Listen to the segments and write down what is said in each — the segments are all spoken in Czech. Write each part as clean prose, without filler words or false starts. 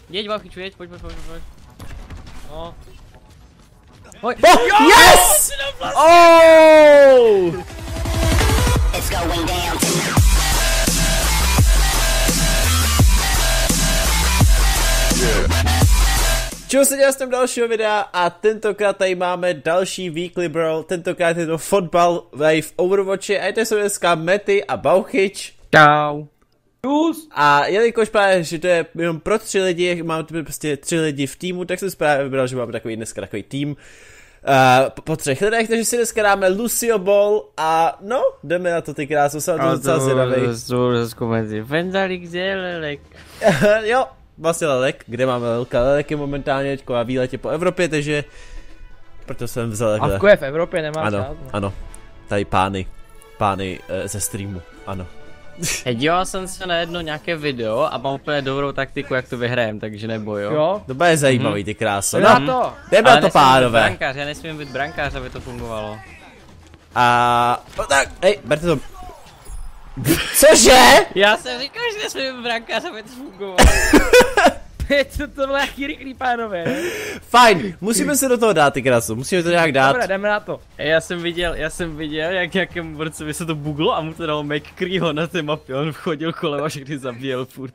Jeď, Bauchyču, jeď, pojď. No. Pojď. Oh, yes! Oh! Čeho se dělá z toho dalšího videa a tentokrát tady máme další Weekly Brawl, tentokrát je to fotbal v Overwatchi a je to jsou dneska Mety a Bauchyč. Čau. A jelikož právě, že to je jenom pro 3 lidi, mám prostě 3 lidi v týmu, tak jsem právě vybral, že máme dneska takový tým po 3 lidech, takže si dneska dáme Lucio Ball a no, jdeme na to ty krásou, jsem to docela zvědavej. Vendali, kde je Lelek? Jo, vlastně Lelek, kde máme Lelka? Lelek je momentálně teďko a výletě po Evropě, takže proto jsem vzal takhle. Avko je v Evropě, nemá ano, žádnou. ano, tady pány ze streamu, ano. Díval jsem se na jedno nějaké video a mám úplně dobrou taktiku, jak to vyhrajem, takže neboj, jo? Jo? To bude zajímavý, ty kráso. Na No, to! jdeme na to, pánové. Brankář, já nesmím být brankář, aby to fungovalo. A no tak, hej, berte to. Cože? Já jsem říkal, že nesmím být brankář, aby to fungovalo. To bylo jaký rychlý, pánové. Fajn, musíme se do toho dát, ty kráso, musíme to nějak dát. Dobré, jdeme na to. Já jsem viděl, jak nějakému borcovi se to buglo a mu to dalo McCreeho na té mapě, on vchodil kolem a všechny zabíjel furt.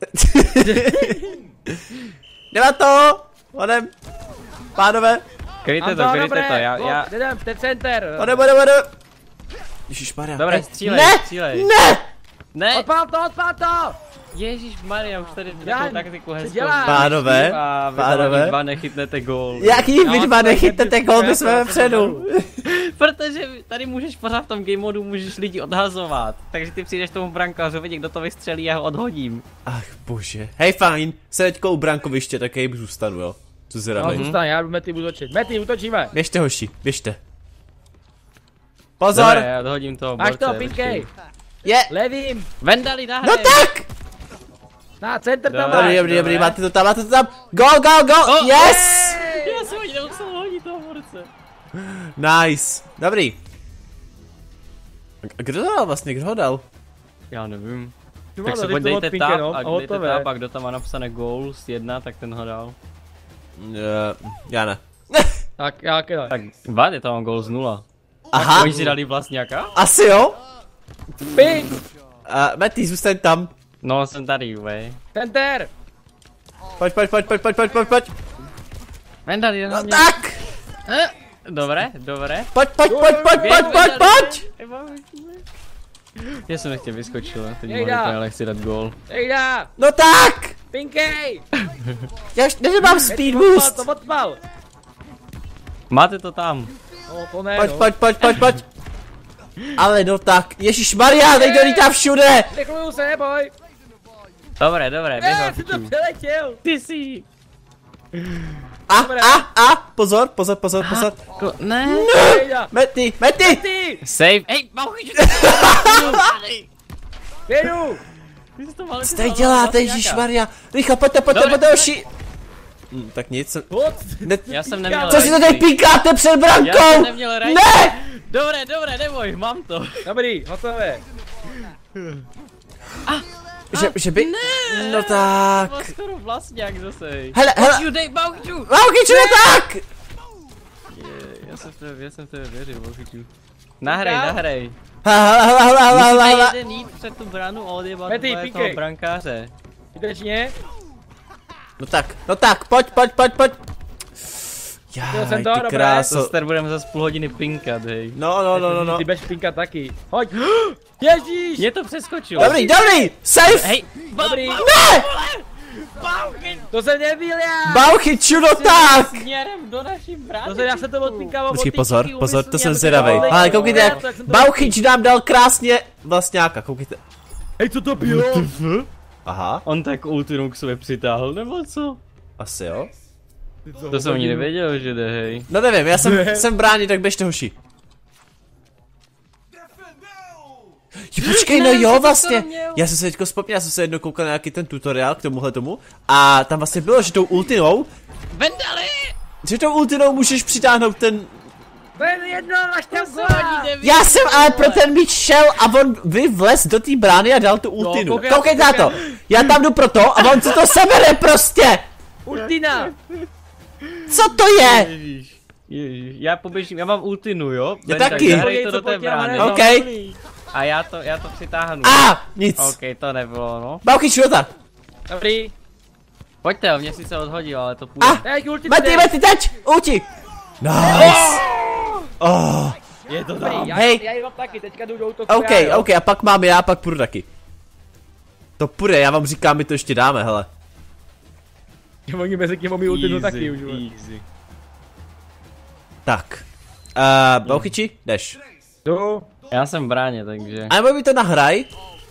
Jdeme na to, odem, pánové. Kryjte to, já... Jdem, ten center. Odem. Ježišmarja. Dobré, Ne, střílej. Ne! Odpál to! Ježišmarja, už tady Jan, takovou taktiku hezkou. Pánové, a vy pánové. dva nechytnete gól. Jaký vy dva nechytnete gól, my jsme vepředu. Protože tady můžeš pořád v tom game modu, můžeš lidi odhazovat. Takže ty přijdeš tomu brankářovi, někdo to vystřelí, já ho odhodím. Ach bože. Hej, fajn, se teďko u brankoviště, tak hej, zůstanu, jo. Co si No, rámej. zůstaň, já jdu Mety útočit. Mety, útočíme. Běžte, hoši, běžte. Pozor! Dobré, já odhodím toho Máš borce. to, Pinkej. Je! Levým. Vendali, No nahraj. tak! Na, center tam Dobré. máš. Dobrý, máte to tam. Go! Yes! Já jsem ani nemusel hodit toho borce. Nice. Dobrý. A kdo to dal vlastně, kdo ho dal? Já nevím. No, Tak se tady pojď to od dejte Pinke, tab, a dejte hotové. tab, a kdo tam má napsané goals 1, tak ten ho dal. Já ne. Tak, já kdo. Tak vad, je tam goals 0. Aha. Oni si dali vlastňáka? Asi jo. Pink. Mety, zůstaň tam. No, jsem tady, vej. Center. Pojď. Vendali, jde na No mě. tak! Dobré. Pojď. Já jsem nechtěl vyskočil, teď Nejda. mohli ale chci dát gól. Ejda. No tak! Pinkej. Já už nemám speed boost. To odpal. Máte to tam. No, to ne, Pojď. Ale no tak, ježišmarja, teď to lítá všude! Rychluju se, neboj. Dobré, běž Ne, jsi to přeletěl. Ty jsi. Pozor. Ne. Ejda. Mety! Ty. Save. Hej, Bauchyč. Jedu. Co tady děláte, ježišmarja? Rychle, pojďte, hoši! Tak nic. Já jsem neměl. Co si to tady píkáte před Já jsem brankou? neměl right. Ne! Dobré, neboj, mám to. Dobrý, hotové. Že by... Ne. No tak... To byl skoro vlastňák zase. Hele! Bauchyču. Bauchyč, no tak! Já jsem v tebe věřil, Bauchyču. Nahraj. Hele. Musíte jeden jít před tu bránu a odjebat Mety, toho píkej. brankáře. Skutečně? No tak, pojď. Chtěl jsem Jaj, to, ty dobré. kráso. Zase budeme zase půl hodiny pinkat, hej. No. Ty budeš pinkat taky. Hoď. Ježíš. Mě to přeskočilo. Dobrý, safe! Hej, Dobrý. Ne! To jsem nebyl já. Bauchyču, no tak! Směrem do naší brány. To jsem, já se to odpinkával. Počkej, od pozor, tyčky, to jsem umyslně, zvědavej. aby to Ale bylo koukejte, levou, jak tak jsem to Bauchyč nám dal krásně vlastňáka, koukejte. Hej, co to bylo? Aha, On tak ultinu k sobě přitáhl, nebo co? asi jo. To jsem ani nevěděl, že jde, hej. No nevím, já jsem v bráně, tak běžte, hoši. Počkej, no jo, vlastně. Já jsem se teďko vzpomněl, já jsem se jednou koukal na nějaký ten tutoriál k tomuhle tomu. A tam vlastně bylo, že tou ultinou, Vendali! že tou ultinou můžeš přitáhnout ten... To je jedno, máš tam To gola. ani neví. Já jsem ale pro ten míč šel a on vlez do té brány a dal tu ultinu. koukej, Koukej na to. Já tam jdu pro to a on si to sebere prostě. ultina! Co to je? Ježíš, já poběžím, já mám ultinu, jo? Já taky. Zahraj to do té brány. OK. A já to přitáhnu. Nic. OK, to nebylo, no. Bauchy, šrota. Dobrý. Pojďte, on mě sice odhodil, ale to půjde. Teď ulti Mety, teď, ulti. Nice. Oh. Je to Dobrý, tam. já ji mám taky, teďka jdu do útoku. OK, a pak mám já, pak půjdu taky. To půjde, já vám říkám, my to ještě dáme, hele. Oni mezi tím mají ultinu taky už. Easy. Tak. Bauchyči, jdeš. Jdu. Já jsem v bráně, takže... A nebo mi to nahraj.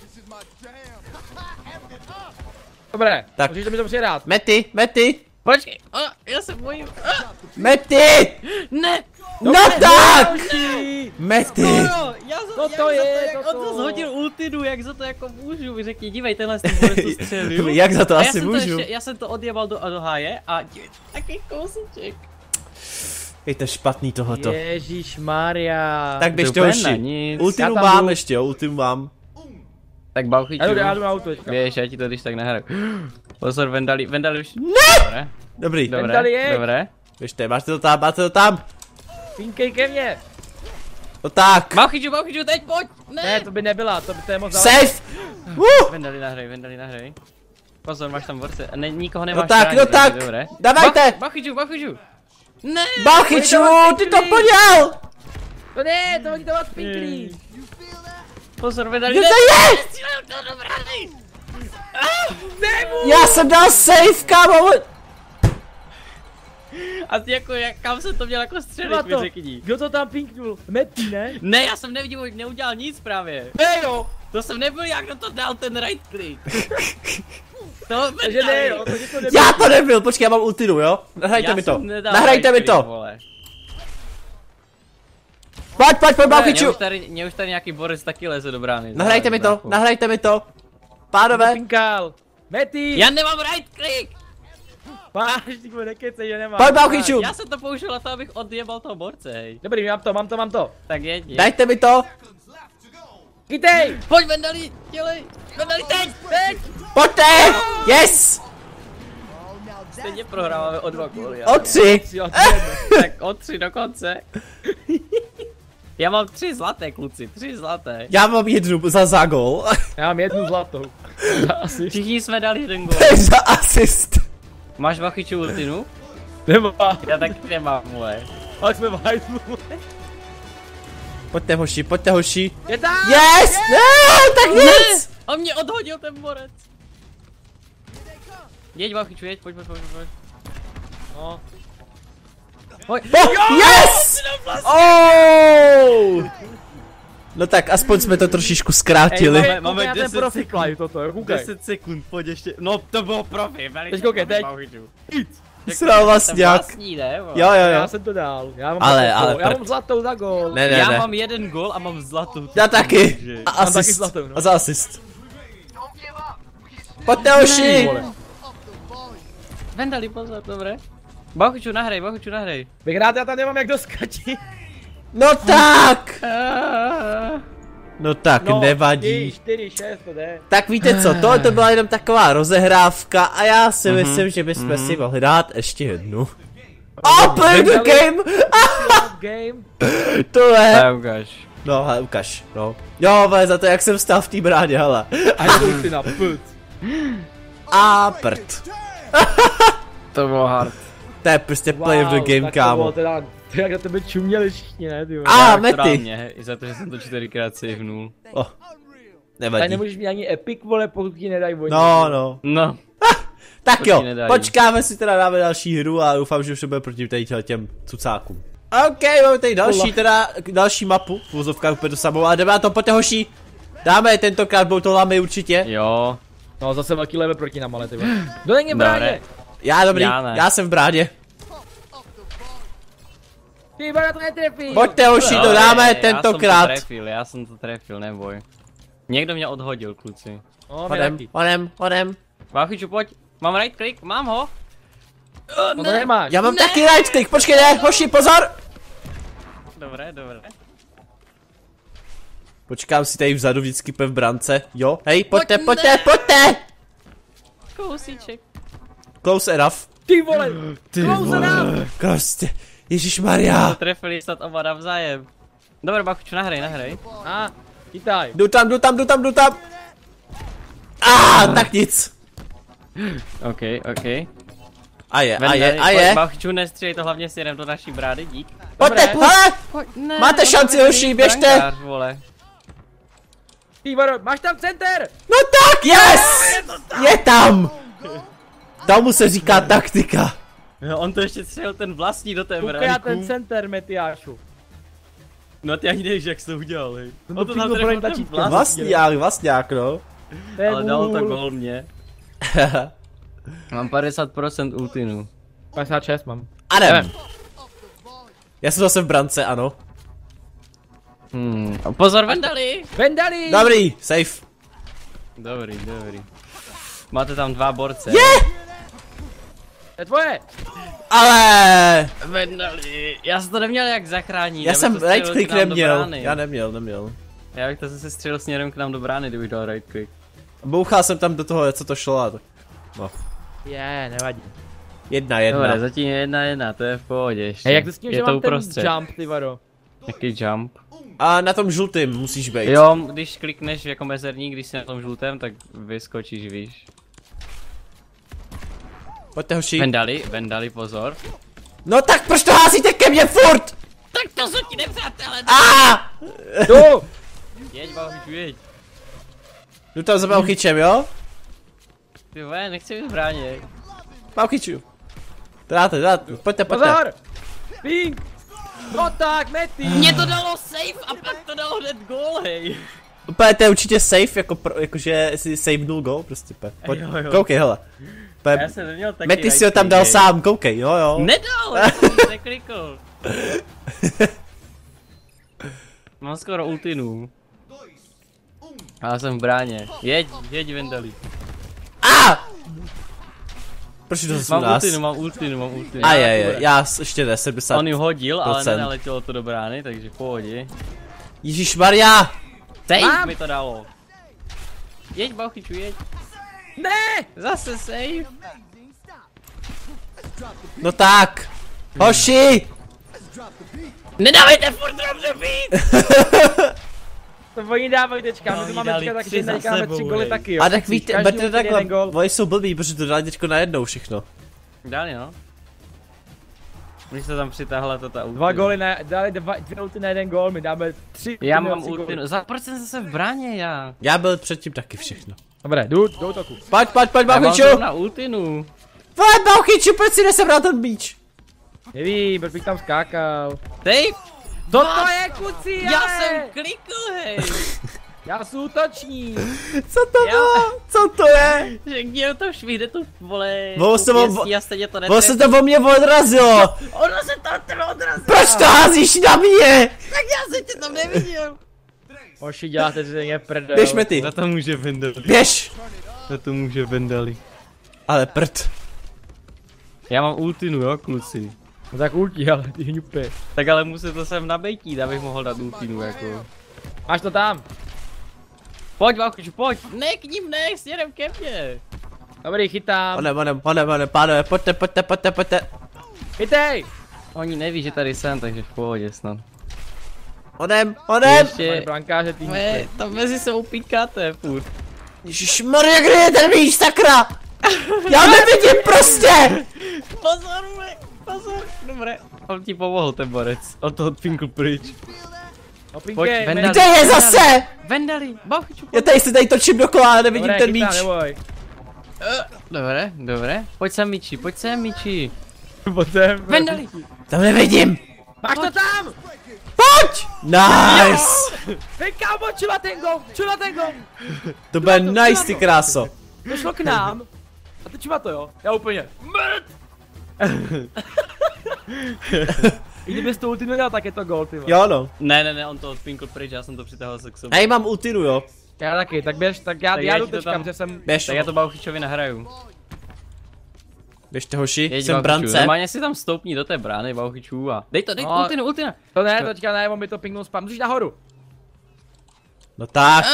Dobré, Tak. můžete mi to přihrát. Mety. Počkej, já se bojím. Mety. Ne! No tak! Mety. No, já To to je, jak to on to. to zhodil ultinu, jak za to jako můžu, vy řekni, dívej, tenhle ten borec to střelil. Jak za to A asi můžu? já jsem to odjebal do háje a taky kousíček. Je to špatný tohoto. Ježíš Maria. Tak běžte úplně na hoši. nic. Ultimu Já tam mám jdu. ještě, jo, ultimu mám. Tak Bauchyču, Já jdu na auto teďka. běž, já ti to když tak nahraju. Pozor, Vendali už... Ne! Dobrý, Vendali je. Dobré. běžte, máte to tam. Pinkej ke mně. No tak. Bauchyču, teď pojď! Ne, to by nebyla, to je moc Safe. Vendali nahraj. Pozor, máš tam borce. Ne, nikoho nemáš. No tak, chránit, no tak. takže dobré. Dávajte. Bauchyču! Ne! Bauchyču, ty to podjel. To ne, to oni to vás pinklí. Pozor, Vendali, Kde ne! to je? Střílel to do brány! Já jsem dal safe, kámo. A ty jako, kam jsem to měl jako střelit, mi řekni. Kdo to tam pinknul? Mety, ne? Ne, já jsem neudělal nic právě. Ne jo. To jsem nebyl jak kdo to dal ten right click. To Takže ne jo, takže to nebyl. Já to nebyl, počkej, já mám ultinu, jo? Nahrajte mi to. Nahrajte mi to. Pojď, Bauchyču. Mě už tady nějaký borec taky leze do brány. Nahrajte mi to. Pánové. Pinkal. Mety. Já nemám right click. Máš, ty nekecej, že nemáš. Pojď, Bauchyču. Já jsem to použil na to, abych odjebal toho borce, hej. Dobrý, mám to. Tak jeď. Dajte mi to. Chytej. Pojď Vendali, dělej. Vendali, teď. Pojďte. Yes. Stejně prohráváme o 2 góly. O 3. Tak o 3 dokonce. Já mám 3 zlaté, kluci, 3 zlaté. Já mám jednu za gol. Já mám jednu zlatou. Asi. Všichni jsme dali 1 gól. Za asist. Máš Bauchyču ultinu? Nemá. Já taky nemám, moje. Ale jsme v hajzlu. Pojďte hoši. Je tam. Yes. No, tak nic. On mě odhodil ten borec. Jeď Bauchyču, jeď, pojď. No. Pojď. Yes. Oh. No tak aspoň jsme to trošičku zkrátili. Máme ten 10 profi sekund. live toto, jo, koukej. 10 sekund, pojď ještě. No to bylo profi, velice. Teď koukej, teď. Bauchyču. Sral vlastňák. Vlastní, ne? vole? Jo. Já jsem to dal. Já mám Ale já prd. mám zlatou za gol. Ne. Já mám 1 gól a mám zlatou. Já taky. A Mám taky asist. zlatou, no. A za asist. Pojďte hoši. Vendali, pozor, dobré. Bauchyču, nahraj. Bych rád, já tam nemám jak doskačit. No tak. No tak, nevadí. 4, 6, to jde. Tak víte co, to byla jenom taková rozehrávka a já si myslím, že bychom si mohli dát ještě jednu. Play the game! Game. To je. ukáž. No, hele, ukaž, no. Jo, ale za to, jak jsem stál v té bráně, hele. A jdou ty na put. A prd. To bylo hard. To je prostě play of the game, kámo. Teda, jak na tebe čuměli všichni, ne, ty vole. A, Mety. Mě, i za to, že jsem to 4krát savenul. Oh, Tady nevadí. nemůžeš mít ani epic, vole, pokud ti nedají vojnu. No. No. Tak To jo, ti nedají. počkáme si teda, dáme další hru a doufám, že už to bude proti tady těm cucákům. OK, máme tady další mapu, v vozovkách úplně to samou, a jdeme na to, pojďte hoši. Dáme, tentokrát budou to lamy určitě. Jo. No, zase velký level proti nám, ale ty vole. Kdo není v bráně? Já dobrý, Já ne. já jsem v bráně. Ty na to netrefí. Pojďte hoši, to dáme tentokrát. Já jsem to trefil, neboj. Někdo mě odhodil, kluci. No, mě taky. Honem. Bauchyču, pojď. Mám right click, mám ho. No to nemáš. Já mám taky right click, počkej, ne, hoši, pozor. Dobré. Počkám si tady vzadu vždycky v brance, jo, hej, pojďte. Kousíček. Close enough. Ty vole! Close nám! Prostě, ježišmarja. To trefili snad oba navzájem. Dobrý, Bachuču, nahraj. A, chytaj. Jdu tam. Tak nic. OK. A je. Bachuču, nestřílej to hlavně směrem do naší brány, dík. Pojďte, hele! Ne, Máte šanci, hoši, běžte! Brankář, vole. Ty vole, máš tam center! No tak, yes! Je tam! Tomu se říká taktika. No, on to ještě střelil ten vlastní do té Koukej na ten brány. center, Metiášu. No ty ani nevíš, jak jsi to udělal, hej. No On to to tam píknu trefil pro ten tlačítko. vlastní. Vlastňák, no. To je Ale dal to vůl. gol mě. Mám 50% ultinu. 56 mám. Adem. Já jsem zase v brance, ano. Pozor, Vendali! Vendali! Dobrý, safe. Dobrý. Máte tam dva borce. To je tvoje! Ale Vendali! Já jsem to neměl jak zachránit. já bych jsem to střelil right k click nám do neměl. brány. Já neměl. Já bych to zase střelil směrem k nám do brány, kdybych dal right click. Bouchal jsem tam do toho, co to šlo a tak. No. Nevadí. 1-1. Dobré, zatím je 1-1, to je v pohodě ještě. Hej, jak to s tím, je že to mám ten uprostřed. jump, ty varo? Jaký jump? A na tom žlutým musíš být. Jo, když klikneš jako mezerník, když jsi na tom žlutém, tak vyskočíš, víš. Pojďte, hoši. Vendali, pozor. No tak proč to házíte ke mně furt? Tak to jsou ti nepřátelé! Tu! Jeď, Bahuču, jeď. Jdu tam za Bauchyčem, jo? Ty vole, nechci být v bráně. Bauchyču. Dáte, pojďte. Pozor! Ping! No tak, Mety! Mě to dalo safe a pak to dalo hned gól, hej. Úplně to je určitě safe, jakože si savenul gol, prostě pojď, Jo. koukej, hele. Já jsem neměl taky Mety si ho tam dal sám, koukej, jo. Nedal, já jsem to neklikl. Mám skoro ultinu. Já jsem v bráně. Jeď Vendali. Proč to zase u Mám nás? ultinu. A je, já ještě ne, 70%. On ji hodil, ale nenaletělo to do brány, takže v pohodě. Ježišmarja! Safe mi to dalo. Jeď, Bauchyču, jeď. Ne! Zase safe. No tak! Hoši! Nedávejte furt dobře být! To oni dávají teďka, my to oni máme dali teďka, takže tři za necháme sebou, 3 goly hej. taky, jo. A tak víte, Každý berte ulti jeden takhle, gól. oni jsou blbí, protože to dali teďko najednou všechno. Dali no. Když se tam přitáhla to ta ulti. 2 góly na, dali 2 ulti na 1 gól, my dáme 3. Já mám ultinu. Proč jsem zase v bráně já? Já byl předtím taky všechno. Dobré, jdu do útoku. Pojď, Já mám Bauchyču! na ultinu. Pojď, Bauchyču, proč si nesebral ten míč? Nevím, proč bych tam skákal. Safe! To je kucí, Já jsem klikl, hej! Já jsem útočník. Co to bylo? Co to je? Řekni to švihne tu, vole. Ono se pěstí, já stejně to Ono se to o mě odrazilo! Ono se to od tebe odrazilo. Proč to házíš na mě? Tak já jsem tě tam neviděl. Hoši, děláte si mě prdel. Běž, Mety, Za to může Vendali. běž! Za to může Vendali. Ale prd. Já mám ultinu, jo, kluci. No tak ulti, ale ty hňupy. Tak ale musím to sem nabejtít, abych mohl dát ultinu, jako. Máš to tam. Pojď, Valkuš, pojď. Ne, k ním ne, směrem ke mně. Dobrý, chytám. Honem, pánové, pojďte. Chytej! Oni neví, že tady jsem, takže v pohodě snad. Honem. Pane Ještě, brankáře, ty hňupy. tam mezi sebou píkáte, furt. Ježišmarja, kde je ten míč, sakra? Já nevidím prostě! Pozor, dobré. On ti pomohl, ten borec. On to odpinkl pryč. Pojď, Opinkej, Vendali. Kde je zase? Vendali, Bauchyču, Já tady se tady točím dokola, ale nevidím ten míč. neboj. Dobré. Pojď sem, Miči. Potom. Vendali. Tam nevidím. Máš to tam! Pojď! Nice! Hej, kámo, čula ten gol! To bude nice, ty kráso. Došlo k nám. A ty čuma to, jo? Já úplně. Mrt! I kdybys to ulti nedal, tak je to gol, ty vole. Jo no. Ne, on to odpinkl pryč, já jsem to přitáhl se k sobě. Hej, mám ultinu, jo. Já taky, tak běž, tak já já jdu ti to teďka, tam- protože jsem... Běž, Tak já to Bauchyčovi nahraju. běžte hoši, Jeď, jsem v Bauchyču, brance. normálně si tam stoupni do té brány, Bauchyču a... Dej No. ultinu. To ne, teďka ne, on by to pingnul spam, musíš nahoru. No tak,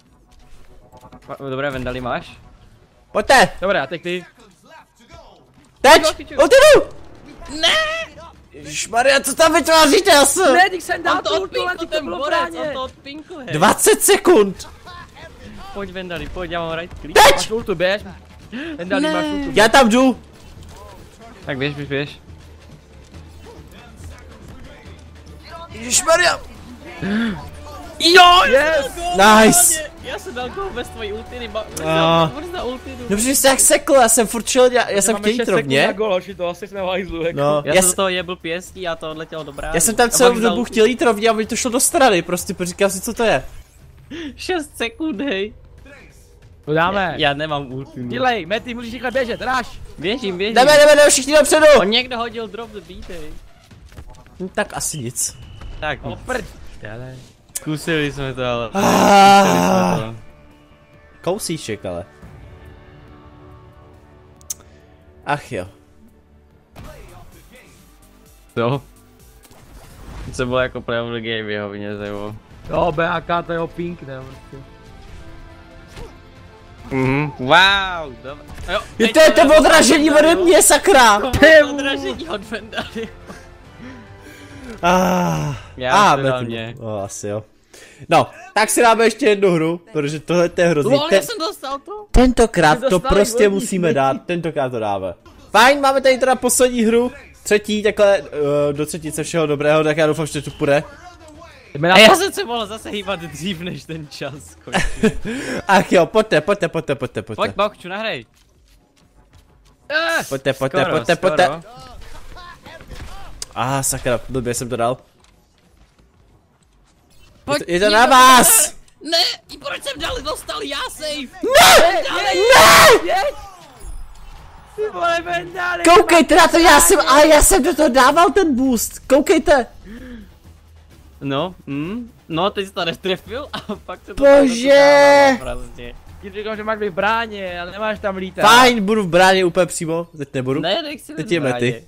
Dobré, Vendali máš? pojďte. Dobré, a teď ty. Teď! chyťu. Odjedu! Ne! Ježišmarja, co tam vytváříte, já jsem... Ne, když jsem dal On to tu ultu, ale odpinkl, to ten bylo borec, bráně. on to odpinkl, hej. 20 sekund! Pojď Vendali, pojď, já mám right click. Teď! Máš ultu, běž. Vendali, máš ultu. Já tam jdu! Tak běž. Ježišmarja! Jo, Yes! Nice! Já jsem dal gol bez tvojí ultiny, Ah. na ultinu. No protože jsi jak sekl, já jsem furt šel, já jsem Máme 6 chtěl sekund na rovně. gol, hoši, to asi jsme v hajzlu, jako. No, Já jsem do toho jebl pěstí a to odletělo do brány. já jsem tam A celou pak vzal dobu chtěl jít rovně a mi to šlo do strany, prostě říkal si, co to je. 6 sekund, hej. To dáme. Já nemám ultinu. Dělej, Mety, můžeš rychle běžet, ráž. Běžím. Jdeme všichni dopředu! On někdo hodil drop the beat, hej. No, tak asi nic. Tak, No prd. Dělej. zkusili jsme to, ale... Kousíček ale. Ach jo. Co? Co bylo jako play of the game, jeho vyněze, jo. Jo, BAK, to je jeho pink, ne, prostě. Wow, dobré. Jo, Je to odražení ode mě, sakra! odražení od Vendali. Já to dal mě. asi jo. No, tak si dáme ještě jednu hru, protože tohle je hrozný. Lol, já jsem dostal to. Tentokrát Jsi to dostal prostě vodní musíme smyčky. dát, tentokrát to dáme. Fajn, máme tady teda poslední hru, třetí, takhle do třetice všeho dobrého, tak já doufám, že to půjde. A já jsem se mohl zase hýbat dřív, než ten čas skončil. Ach jo, pojďte. Pojď, Bauchču, nahraj. Pojďte. Skoro. Sakra, blbě jsem to dal. Pojď, Je to někdo na vás! Ne, i proč jsem dostal já save? Ty vole, Vendali. Koukejte na to, já jsem do toho dával ten boost, koukejte! No, teď jsi to nestrefil a pak se to Bože! prostě. Ti říkám, že máš být v bráně, ale nemáš tam lítat. Fajn, budu v bráně úplně přímo, teď nebudu. Ne, nechci Teď je Mety.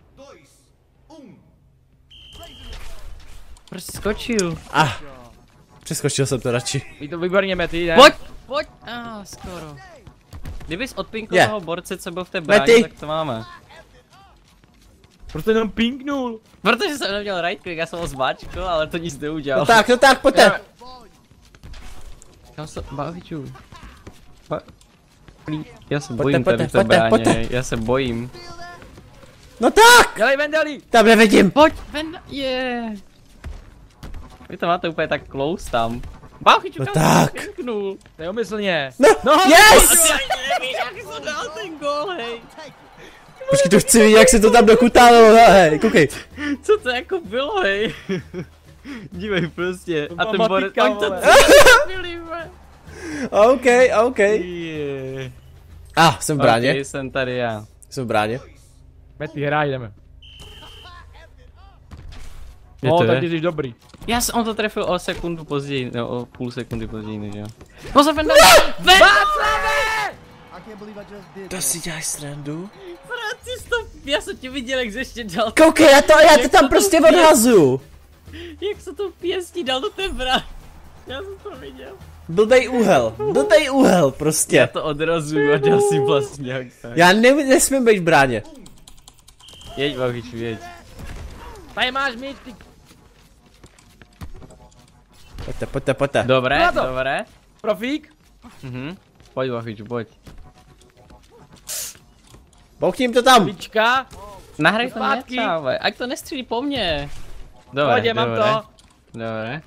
Proč jsi skočil? Přeskočil jsem to radši. Ví to výborně, Mety, ne? Pojď! Skoro. Kdybys odpinkl Je. toho borce, co byl v té bráně, Mety. tak to máme. Prostě jenom pinknul. Protože jsem neměl right click, já jsem ho zmáčkl, ale to nic neudělal. No tak, pojďte. Já se baviču. Já se Pojďte, bojím tady v té pojďte. bráně, já se bojím. No tak! Dělej, Vendali. Tam nevidím. Pojď, ven, Vy to máte úplně tak close tam. Bauchyču, No kam tak. jsem pinknul? Neumyslně. No, yes! Asi ani nevíš, jak jsi dal ten gól, hej. Počkej, to chci vidět, jak se to tam dokutálilo, hej, koukej. Co to jako bylo, hej? Dívej prostě. A ten borec, matika, oni to vole. celý vole. OK. Yeah. Jsem v bráně, Okay, jsem tady já. jsem v bráně. Mety, hraj, jdeme. Je No, to tak je? ty jsi dobrý. On to trefil o sekundu později, no o půl sekundy později než já. No se Vendal! To si děláš srandu? Já jsem tě viděl, jak jsi ještě dal. Koukej na to, já to Jak tam to prostě tu pěst- odhazuju. Jak se to pěstí dal do té brány. Já jsem to viděl. Blbej úhel, Já prostě. to odrazuju a dal si vlastně jak tak. Já nesmím být v bráně. Jeď, Bauchyču, jeď. Tady máš míč, ty. Pojďte. Dobré, Na to. dobré. Profík. Pojď, Bauchyču, pojď. Bouchním to tam. Víčka. Nahraj to Zpátky. něco, ale ať to nestřílí po mně. Dobré, Pohodě, mám dobré. to. Dobré.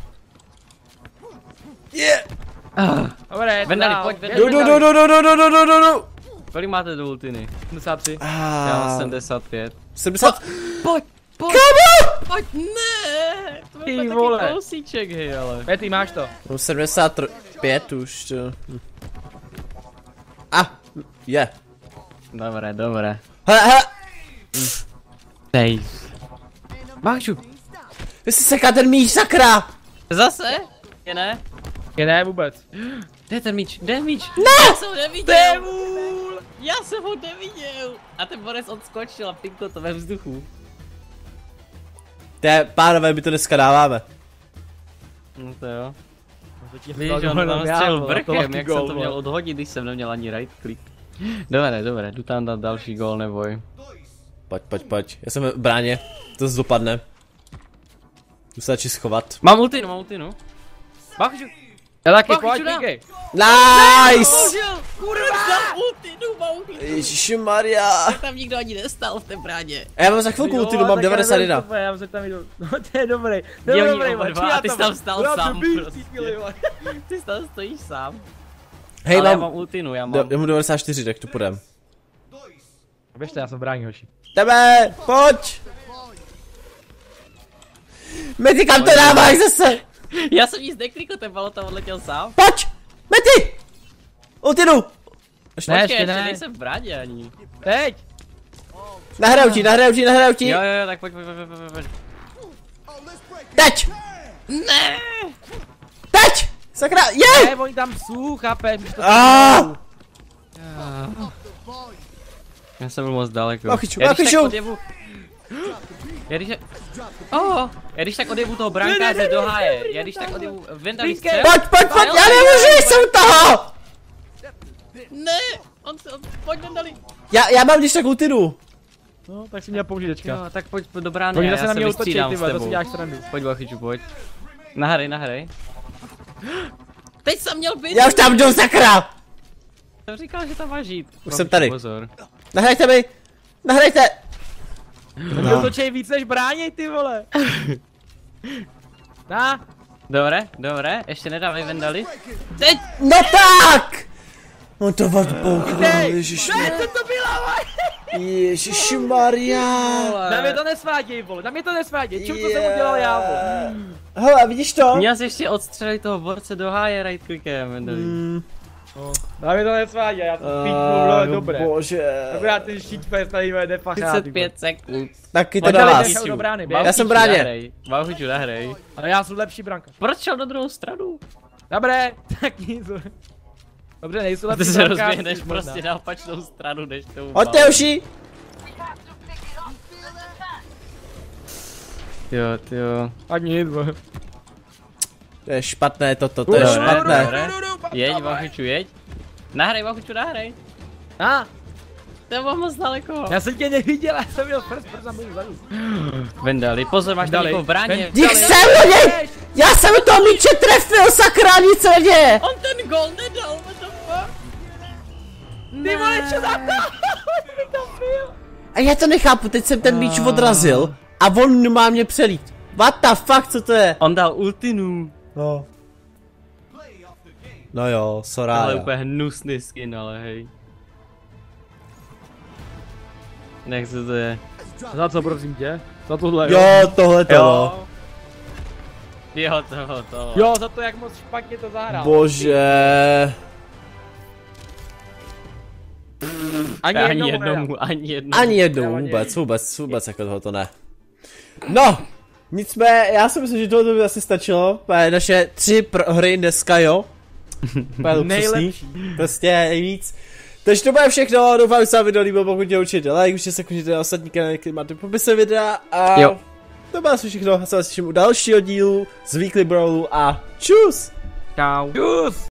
Dobré, Vendali, dál. pojď, Běž, Vendali. Du. Kolik máte do ultiny? 73. Já mám 75. 70. Pojď! Pojď, ne! To Ty byl taky vole. kousíček, hej, ale. Mety, máš to. Mám 75 už. To. Je. Dobré. Hele. Dej. Báču. Vy si seká ten míč, sakra. Zase? Je ne? Je ne, vůbec. Kde je ten míč? Kde je míč? Ne! Já jsem ho neviděl! Devul! Já jsem ho neviděl! A ten borec odskočil a pinkl to ve vzduchu. Pánové, my to dneska dáváme. No to jo. To ti Víš, dal on jenom tam já, střelil vole, to vrchem, lucky jak goal, jsem to měl vole. odhodit, když jsem neměl ani right click. Dobré, jdu tam dát další gól, neboj. Pojď. Já jsem v bráně, to zase dopadne. Jdu se radši schovat. Mám ultinu. Bachuču. Já taky, Bachuču, pojď, dám. díky. Nice! Kurva! Ultinu, mám ultinu. Ježišmarja. Tam nikdo ani nestal v té bráně. A já mám za chvilku ultinu, mám 91. Já se tam jdu. No to je dobrý. To Jo, je oni dobrý, oba vole, dva, já a ty jsi tam stál sám prostě. Ty tam stojíš sám. Hej, Ale já mám... mám ultinu, já mám. Já mám 94, tak to půjdem. Běžte, já jsem brání, hoši. Jdeme, pojď! Mety, kam to dáváš zase? Já jsem nic neklikl, ten balon tam odletěl sám. Pojď! Mety! Ultinu! Ne, Počkej, ještě ještě ne. nejsem v bráně ani. Teď! Nahraju ti. Jo, tak pojď. Teď! Ne! Teď! Sakra, je! Ne, oni tam jsou, chápeš? Já jsem byl moc daleko. Bachuču. Já když tak odjevu toho brankáře do háje. Já když tak odjevu Vendali střel. Pojď, já nemůžu, jsem u toho! Ne! Pojď Vendali. Já mám když tak ultinu. No, tak si měl použít teďka. Jo, tak pojď do brány, Oni já zase na se mě útočí, vystřídám ty s vole, to tebou. si děláš srandu. Pojď Bachuču, pojď. Nahraj. Teď jsem měl být. Já už tam jdu, sakra! Jsem říkal, že tam máš jít. Už jsem tady. Pozor. Nahrajte mi! Nahrajte! Oni útočí víc než bráněj, ty vole. Na. Dobré, ještě nedávej Vendali. Teď! No tak! On to odbouchnul, ježišmarja. Co to bylo, Ježišmarja. Na mě to nesváděj, vole, čím to jsem udělal já, vole. Hele, vidíš to? Měl jsi ještě odstřelit toho borce do háje right clickem, Vendali. Na mě to nesváděj, já to píknu, vole, dobré. Bože. Dobrá, ty shitfest tady, vole, nepachá, 35 sekund. Taky to Pojď na dali, vás. nechal do brány, běž. Já jsem v bráně. Bachuču, nahrej. Ale já jsem lepší branka. Proč šel do druhou stranu? Dobré, tak nic. Dobře, nejsou Ty lepší se brankáři, rozběhneš možná. prostě na opačnou stranu, než tou Hoďte uši. Jo. Tak nic, vole. To je špatné toto, to je špatné. Jeď, Bachuču, jeď. Nahraj, Bachuču, nahraj. A, To bylo moc daleko. já jsem tě neviděl, já jsem měl first person byl vzadu. Vendali, pozor, máš tam Vendali. někoho v bráně. Dík jsem do něj! Já jsem u toho míče trefil, sakra, nic se neděje! On ten gol nedal, what the fuck? Ty vole, čo za to? Ty tam byl. A já to nechápu, teď jsem ten míč odrazil a on má mě přelít. What the fuck, co to je? On dal ultinu. No. No jo, Ale Soraya. úplně hnusný skin, ale hej. Jak se to je? Za co, prosím tě? Za tohle, Jo, tohle to. Jo, to. Jo, za to, jak moc špatně to zahrál. Bože. Ani jednou Vůbec jako tohoto ne. No, nicméně, já si myslím, že tohle by asi stačilo. Naše 3 hry dneska, jo. Nejlepší. Prostě nejvíc. Takže to bude všechno, doufám, že se vám video líbilo, pokud tě určitě like, určitě se koukněte na ostatní kanály, který máte v popise videa a jo. To bylo asi všechno, já se vás těším u dalšího dílu z Weekly Brawlu a čus! Čau. Čus!